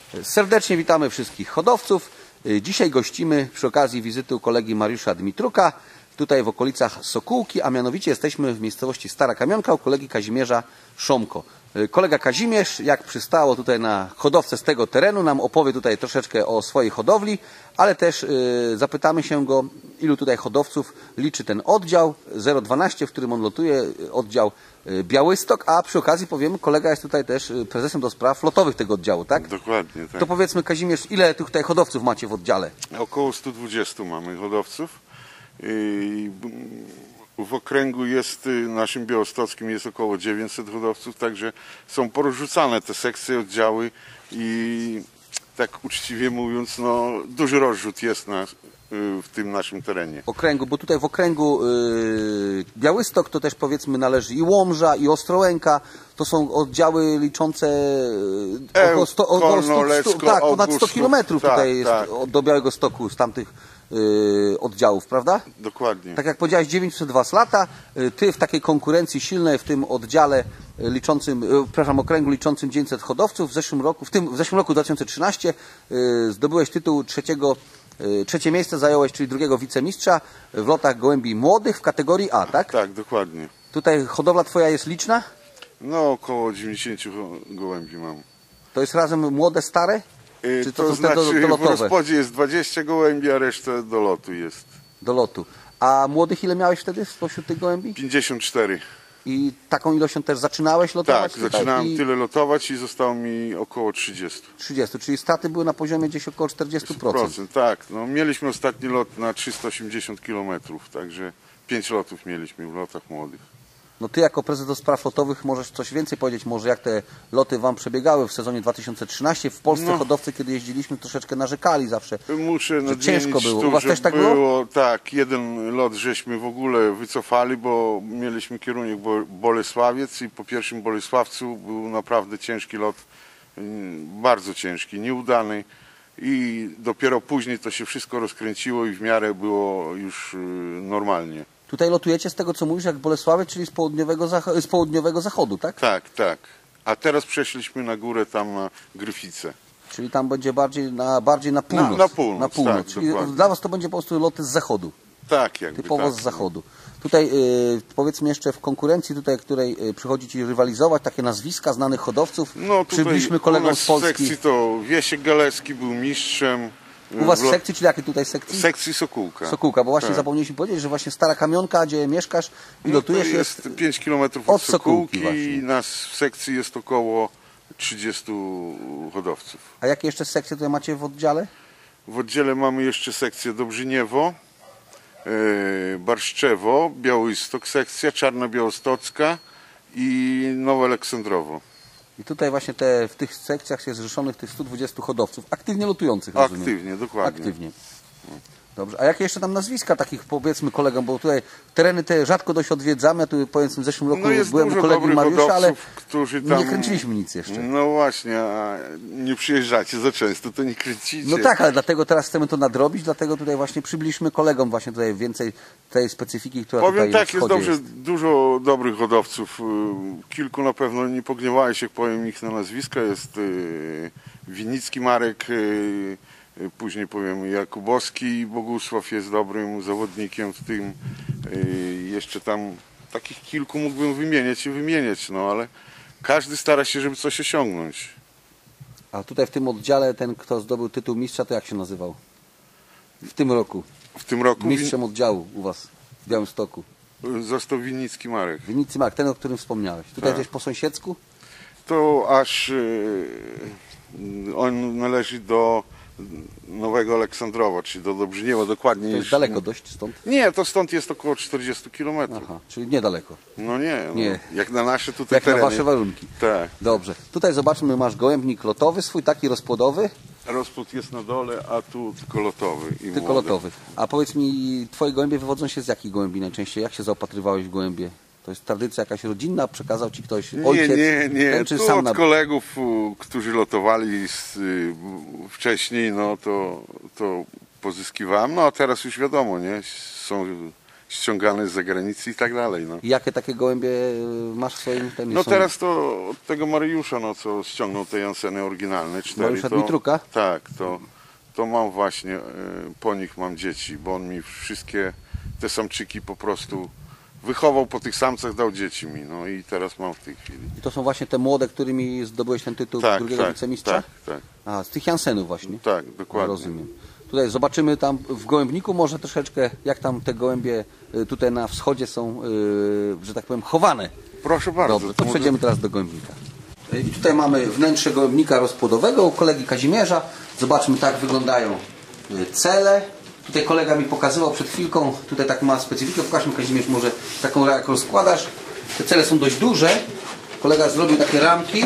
Serdecznie witamy wszystkich hodowców. Dzisiaj gościmy przy okazji wizyty u kolegi Mariusza Dmitruka, tutaj w okolicach Sokółki, a mianowicie jesteśmy w miejscowości Stara Kamionka u kolegi Kazimierza Szomko. Kolega Kazimierz, jak przystało tutaj na hodowcę z tego terenu, nam opowie tutaj troszeczkę o swojej hodowli, ale też zapytamy się go, ilu tutaj hodowców liczy ten oddział 012, w którym on lotuje, oddział Białystok, a przy okazji powiemy, kolega jest tutaj też prezesem do spraw lotowych tego oddziału, tak? Dokładnie, tak. To powiedzmy, Kazimierz, ile tych tutaj hodowców macie w oddziale? Około 120 mamy hodowców. W okręgu jest, naszym białostockim jest około 900 hodowców, także są porozrzucane te sekcje, oddziały i tak uczciwie mówiąc, no, duży rozrzut jest w tym naszym terenie. Okręgu, bo tutaj w okręgu Białystok to też powiedzmy należy i Łomża, i Ostrołęka. To są oddziały liczące ponad 100 kilometrów tutaj jest do Białegostoku z tamtych oddziałów, prawda? Dokładnie. Tak jak powiedziałeś, 902 lata. Ty w takiej konkurencji silnej w tym oddziale liczącym, okręgu liczącym 900 hodowców w zeszłym roku 2013 zdobyłeś tytuł trzecie miejsce zająłeś, czyli drugiego wicemistrza w lotach gołębi młodych w kategorii A, tak? Tak, dokładnie. Tutaj hodowla twoja jest liczna? No, około 90 gołębi mam. To jest razem młode, stare? Czy to znaczy w rozpodzie jest 20 gołębi, a reszta do lotu jest. Do lotu. A młodych ile miałeś wtedy spośród tych gołębi? 54. I taką ilością też zaczynałeś lotować? Tak, zaczynałem tyle lotować i zostało mi około 30. 30, czyli straty były na poziomie gdzieś około 40%. Tak, no, mieliśmy ostatni lot na 380 km, także 5 lotów mieliśmy w lotach młodych. No ty jako prezes do spraw lotowych możesz coś więcej powiedzieć, może jak te loty wam przebiegały w sezonie 2013. W Polsce hodowcy, kiedy jeździliśmy, troszeczkę narzekali zawsze, że ciężko było. U was też tak było? Tak, jeden lot żeśmy w ogóle wycofali, bo mieliśmy kierunek Bolesławiec i po pierwszym Bolesławcu był naprawdę ciężki lot, bardzo ciężki, nieudany i dopiero później to się wszystko rozkręciło i w miarę było już normalnie. Tutaj lotujecie z tego, co mówisz, jak Bolesławiec, czyli z południowego zachodu, tak? Tak, tak. A teraz przeszliśmy na górę, tam na Gryfice. Czyli tam będzie bardziej na północ. Na północ, tak, czyli dokładnie. dla was to będzie po prostu loty z zachodu. Tak, jakby typowo tak, z zachodu. Tutaj powiedzmy jeszcze w konkurencji, tutaj, której przychodzi ci rywalizować, takie nazwiska znanych hodowców. No przybliżmy kolegom z Polski. W sekcji to Wiesiek Galewski był mistrzem. U was w sekcji, czyli jakiej tutaj sekcji? W sekcji Sokółka. Sokółka, bo właśnie zapomnieliśmy powiedzieć, że właśnie Stara Kamionka, gdzie mieszkasz i lotujesz, jest 5 km od Sokółki i nas w sekcji jest około 30 hodowców. A jakie jeszcze sekcje tutaj macie w oddziale? W oddziale mamy jeszcze sekcję Dobrzyniewo, Barszczewo, Białystok sekcja, Czarnobiałostocka i Nowe Aleksandrowo. I tutaj właśnie w tych sekcjach jest zrzeszonych tych 120 hodowców, aktywnie lotujących. Aktywnie, dokładnie. Aktywnie. Dobrze. A jakie jeszcze tam nazwiska takich, powiedzmy, kolegom, bo tutaj tereny te rzadko dość odwiedzamy, ja tu powiedzmy w zeszłym roku byłem u kolegi Mariusza, ale nie kręciliśmy nic jeszcze. No właśnie, a nie przyjeżdżacie za często, to nie kręcicie. No tak, ale dlatego teraz chcemy to nadrobić, dlatego tutaj właśnie przybliżmy kolegom właśnie tutaj więcej tej specyfiki, która powiem tutaj tak, jest dobrze, dużo dobrych hodowców, kilku na pewno nie pogniewałeś, jak powiem ich na nazwiska, jest Winicki Marek, później powiem Jakubowski, Bogusław jest dobrym zawodnikiem w tym. Jeszcze tam takich kilku mógłbym wymieniać, no ale każdy stara się, żeby coś osiągnąć. A tutaj w tym oddziale ten, kto zdobył tytuł mistrza, to jak się nazywał? W tym roku. W tym roku mistrzem oddziału u was w Białymstoku. Został Winicki Marek. Winicki Marek, ten, o którym wspomniałeś. Tutaj gdzieś po sąsiedzku? To aż on należy do Nowego Aleksandrowa, czyli do Dobrzyniewa, dokładnie. To jest daleko dość stąd? Nie, to stąd jest około 40 km. Aha, czyli niedaleko. No nie. Jak na nasze tutaj jak tereny. Na wasze warunki. Tak. Dobrze. Tutaj zobaczmy, masz gołębnik lotowy swój, taki rozpłodowy. Rozpłód jest na dole, a tu tylko lotowy. Tylko lotowy. A powiedz mi, twoje gołębie wywodzą się z jakich gołębi najczęściej? Jak się zaopatrywałeś w gołębie? To jest tradycja jakaś rodzinna? Przekazał ci ktoś ojciec? Nie. Czy tu sam od kolegów, którzy lotowali wcześniej, no to pozyskiwałem. No a teraz już wiadomo, nie? Są ściągane z zagranicy i tak dalej. No. I jakie takie gołębie masz w swoim temie? No teraz to od tego Mariusza, no co ściągnął te Janseny oryginalne 4. Mariusza Dmitruka? Tak, to mam właśnie, po nich mam dzieci, bo on mi wszystkie te samczyki po prostu wychował po tych samcach, dał dzieci mi, no i teraz mam w tej chwili. I to są właśnie te młode, którymi zdobyłeś ten tytuł drugiego wicemistrza? Tak. A, z tych Jansenów właśnie? Tak, dokładnie. Rozumiem. Tutaj zobaczymy tam w gołębniku może troszeczkę, jak tam te gołębie tutaj na wschodzie są, że tak powiem, chowane. Proszę bardzo. Dobrze, to przejdziemy teraz do gołębnika. I tutaj mamy wnętrze gołębnika rozpłodowego u kolegi Kazimierza. Zobaczmy, tak wyglądają cele. Tutaj kolega mi pokazywał przed chwilką, tutaj tak ma specyfikę. Pokażmy, Kazimierz, może taką, jak rozkładasz. Te cele są dość duże. Kolega zrobił takie ramki,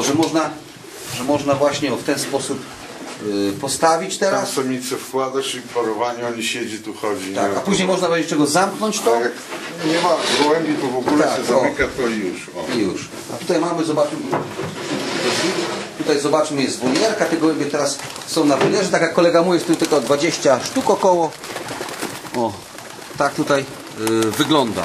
że można właśnie w ten sposób postawić Tam teraz. samicę wkładasz i parowanie, oni siedzi, tu chodzi. Tak, a później można będzie czego zamknąć to. A jak nie ma gołębi, to w ogóle Tak, się zamyka to i już. O. I już. A tutaj mamy, zobaczmy, tutaj zobaczmy, jest wolierka, te gołębie teraz są na wolierze, tak jak kolega mówi, jest tu tylko 20 sztuk około. O, tak tutaj wygląda.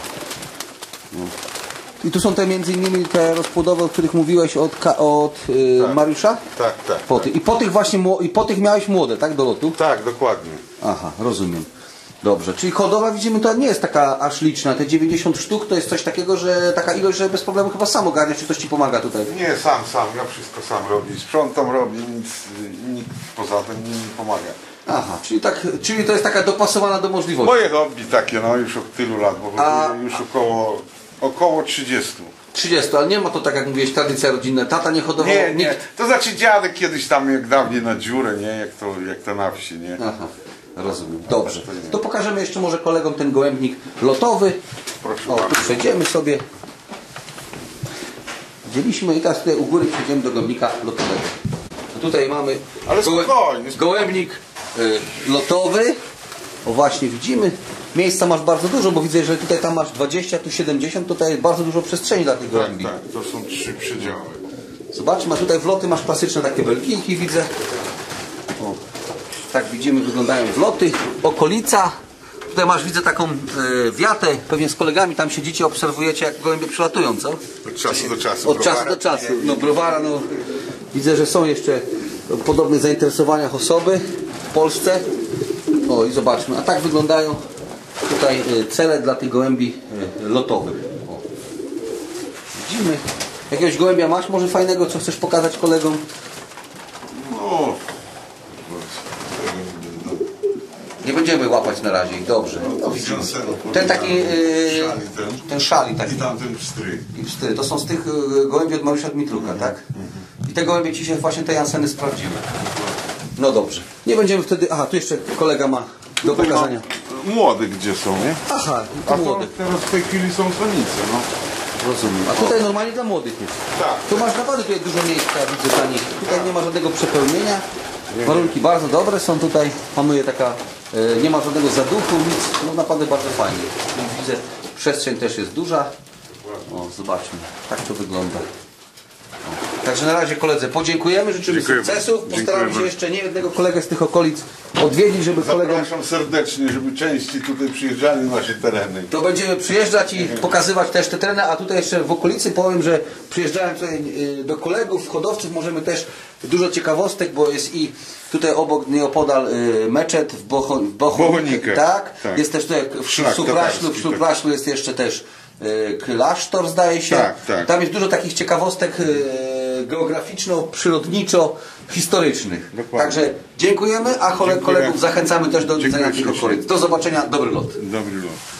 I tu są te między innymi te rozpłodowe, o których mówiłeś od Mariusza? Tak. I po tych miałeś młode, tak, do lotu? Tak, dokładnie. Aha, rozumiem. Dobrze, czyli hodowa, widzimy, to nie jest taka aż liczna. Te 90 sztuk to jest coś takiego, że taka ilość, że bez problemu chyba sam ogarniasz, czy ktoś ci pomaga tutaj? Nie, sam, ja wszystko sam robię. Sprzątam, robię, nikt poza tym mi nie pomaga. Aha, czyli to jest taka dopasowana do możliwości. Moje hobby takie, no już od tylu lat, bo już około 30. 30, ale nie ma to tak jak mówiłeś, tradycja rodzinna. Tata nie hodował? Nie. To znaczy dziadek kiedyś tam jak dawniej na dziurę, nie? Jak to na wsi, nie? Aha, rozumiem. Dobrze. To pokażemy jeszcze może kolegom ten gołębnik lotowy. Proszę o, bardzo. tu przejdziemy sobie. Widzieliśmy i teraz tutaj u góry przejdziemy do gołębnika lotowego. A tutaj mamy Ale spokojnie. gołębnik lotowy. O właśnie widzimy. Miejsca masz bardzo dużo, bo widzę, że tutaj tam masz 20, tu 70, tutaj jest bardzo dużo przestrzeni dla tych gołębi. Tak, to są 3 przedziały. Zobaczmy, a tutaj wloty masz klasyczne takie belkinki, widzę. O, tak widzimy, wyglądają wloty. Okolica. Tutaj masz, widzę, taką wiatę. Pewnie z kolegami tam siedzicie, obserwujecie, jak gołębie przylatują, co? Od czasu do czasu. Od czasu do czasu. No browara, no. Widzę, że są jeszcze w podobnych zainteresowaniach osoby w Polsce. O i zobaczmy, a tak wyglądają tutaj cele dla tych gołębi lotowych. O. Widzimy. Jakiegoś gołębia masz może fajnego, co chcesz pokazać kolegom? No. Nie będziemy łapać na razie, dobrze. Ten taki, ten szali taki. I tamten pstry. To są z tych gołębi od Mariusza Dmitruka, tak? I te gołębie ci się właśnie te Janseny sprawdziły. No dobrze. Nie będziemy wtedy... Aha, tu jeszcze kolega ma do pokazania. Młode gdzie są, nie? Aha, A to to młode. teraz w tej chwili są samice, no. Rozumiem. A tutaj normalnie dla młodych jest. Tak. Tu masz naprawdę tutaj dużo miejsca, widzę, dla nich. Tutaj nie ma żadnego przepełnienia. Warunki bardzo dobre są tutaj. Panuje taka... nie ma żadnego zaduchu, nic. No naprawdę bardzo fajnie. Widzę, przestrzeń też jest duża. O, zobaczmy. Tak to wygląda. Także na razie koledze podziękujemy, życzymy sukcesów. Postaramy się jeszcze nie jednego kolegę z tych okolic odwiedzić, żeby kolegom... Zapraszam serdecznie, żeby częściej tutaj przyjeżdżali na nasze tereny. To będziemy przyjeżdżać i pokazywać też te tereny, a tutaj jeszcze w okolicy powiem, że przyjeżdżałem tutaj do kolegów, hodowców, możemy też dużo ciekawostek, bo jest i tutaj obok, nieopodal meczet w Bohonikach. Tak? Tak. Jest też tutaj w Szluklaszlu jest jeszcze też klasztor, zdaje się. Tak. Tam jest dużo takich ciekawostek geograficzno-przyrodniczo-historycznych. Także dziękujemy, a kolegów zachęcamy też do odwiedzenia tych okolic. Do zobaczenia, dobry lot. Dobry lot.